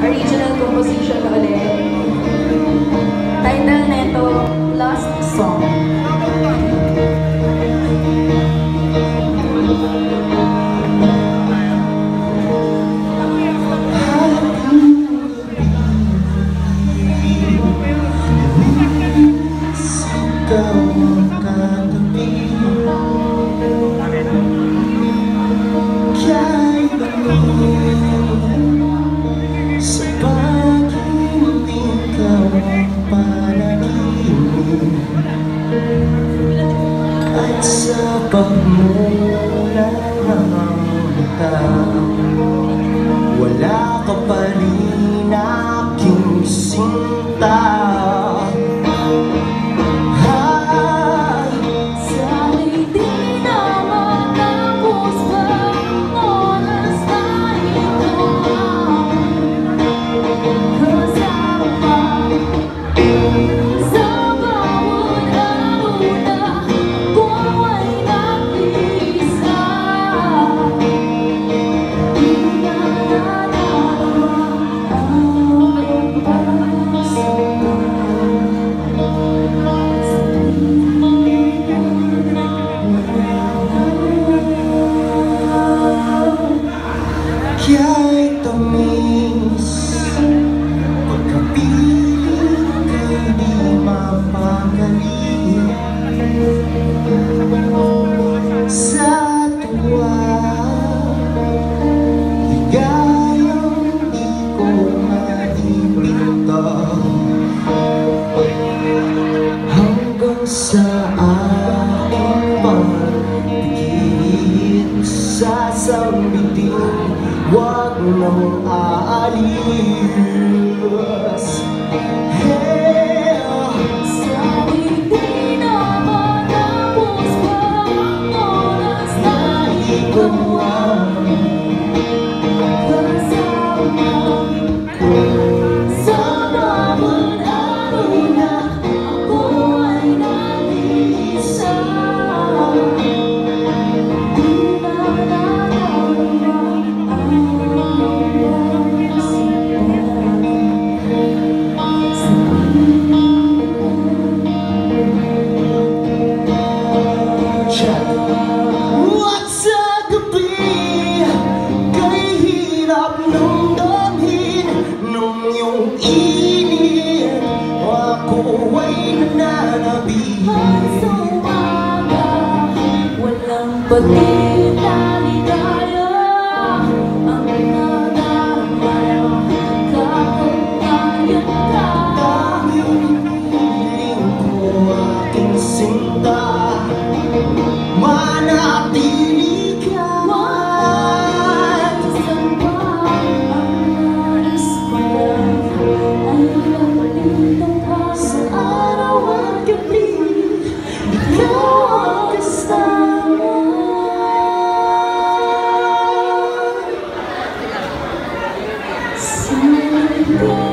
Original composition na ulit. Title neto, Last Song. Sa pagmula ng tao, wala ka pa rin aking sinta. Sana'y di na matapos ang oras na ito, kasama sa bawat araw na buhay nag-iisa. Di na nadarama ang pagpapasama. Kaya'y tamis, pagkapiling ka'y di mapagaling. Sa tuwa, ligayang di ko maipinta, hanggang sa aking pagpikit sa sambitin, huwag nang aalis. Sana'y di na matapos ang oras na ito, kasama sa bawat araw na ako ay nag-iisa. Di na nadarama ang At sa gabi, kay hirap nung damhin nung iyong init, ako ay nananabih. sa umaga, walang pagtitali-daya, ang nadarama kapag ka. Tanging piling ko aking sinta, manatili ka man. Isang buwan ang nais ko lang ay lapitan ka sa araw at gabi, ikaw ang kasama. Sana'y di